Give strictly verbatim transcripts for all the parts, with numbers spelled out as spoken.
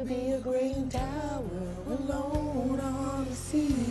be a great tower alone on the sea.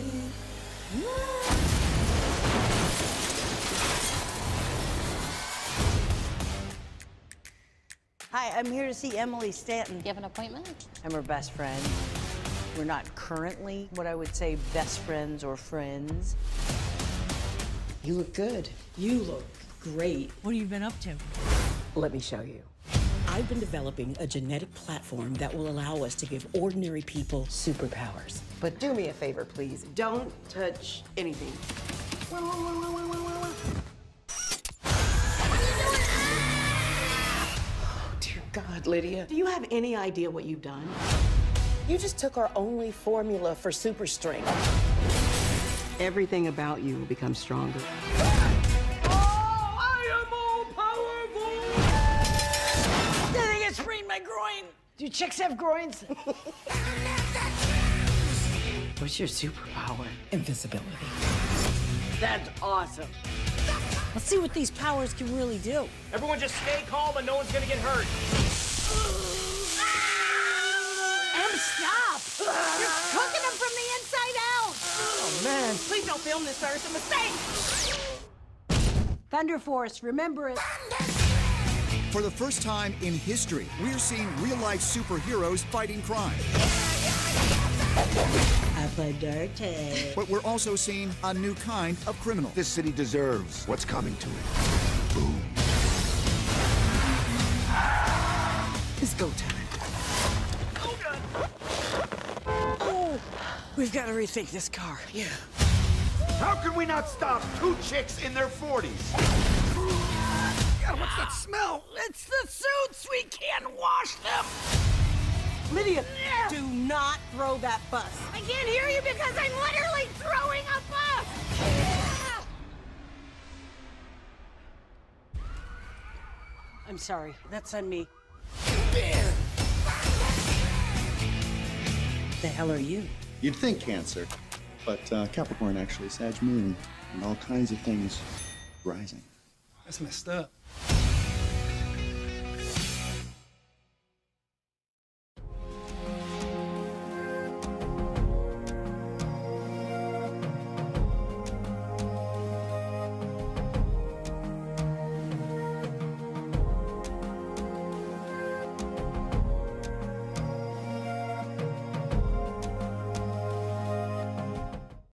Hi, I'm here to see Emily Stanton. Do you have an appointment? I'm her best friend. We're not currently what I would say best friends or friends. You look good. You look great. What have you been up to? Let me show you. I've been developing a genetic platform that will allow us to give ordinary people superpowers. But do me a favor, please. Don't touch anything. Oh, dear God, Lydia. Do you have any idea what you've done? You just took our only formula for super strength. Everything about you will become stronger. My groin. Do chicks have groins? What's your superpower? Invisibility. That's awesome. Let's see what these powers can really do. Everyone just stay calm and no one's gonna get hurt. Em, stop! You're cooking them from the inside out! Oh, man. Please don't film this, sir. It's a mistake. Thunder Force, remember it. For the first time in history, we're seeing real-life superheroes fighting crime. I play dirty. But we're also seeing a new kind of criminal. This city deserves what's coming to it. Boom. It's go time. Oh, God. Oh, we've got to rethink this car. Yeah. How can we not stop two chicks in their forties? God, what's that smell? It's the suits. We can't wash them. Lydia, do not throw that bus. I can't hear you because I'm literally throwing a bus. I'm sorry. That's on me. The hell are you? You'd think Cancer, but uh, Capricorn actually, Sag Moon, and all kinds of things rising. That's messed up.